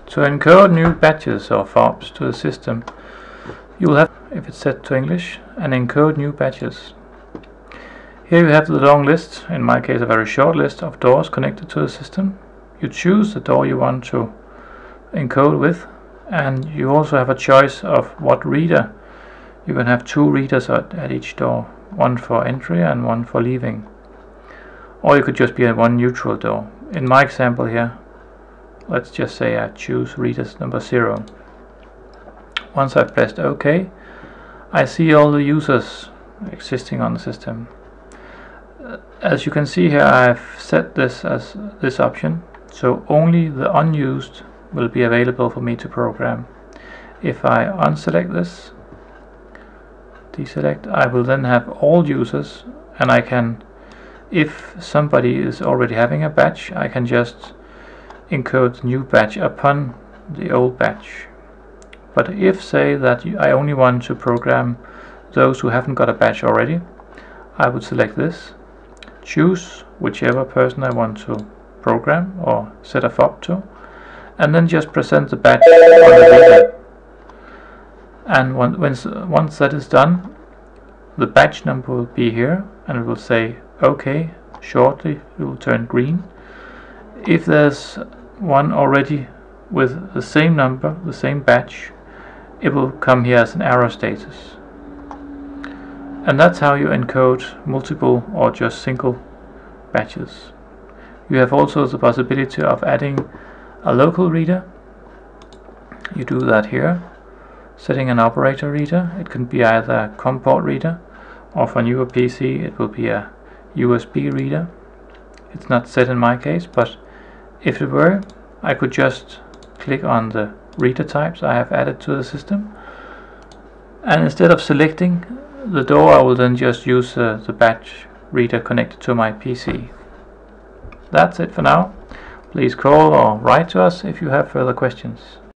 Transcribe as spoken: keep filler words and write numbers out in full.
To encode new batches or fobs to the system, you will have, if it's set to English, and encode new batches. Here you have the long list, in my case a very short list of doors connected to the system. You choose the door you want to encode with, and you also have a choice of what reader. You can have two readers at, at each door, one for entry and one for leaving. Or you could just be at one neutral door. In my example here, let's just say I choose readers number zero. Once I've pressed OK, I see all the users existing on the system. Uh, as you can see here, I've set this as this option, so only the unused will be available for me to program. If I unselect this, deselect, I will then have all users, and I can, if somebody is already having a batch, I can just encode the new batch upon the old batch. But if, say, that I only want to program those who haven't got a batch already, I would select this, choose whichever person I want to program or set a fob to, and then just present the batch on the reader. And when, when, once that is done, the batch number will be here, and it will say OK. Shortly it will turn green. If there's one already with the same number, the same batch, it will come here as an error status. And that's how you encode multiple or just single batches. You have also the possibility of adding a local reader. You do that here, setting an operator reader. It can be either a COM port reader, or for newer P C it will be a U S B reader. It's not set in my case, but if it were, I could just click on the reader types I have added to the system, and instead of selecting the door, I will then just use uh, the batch reader connected to my P C. That's it for now. Please call or write to us if you have further questions.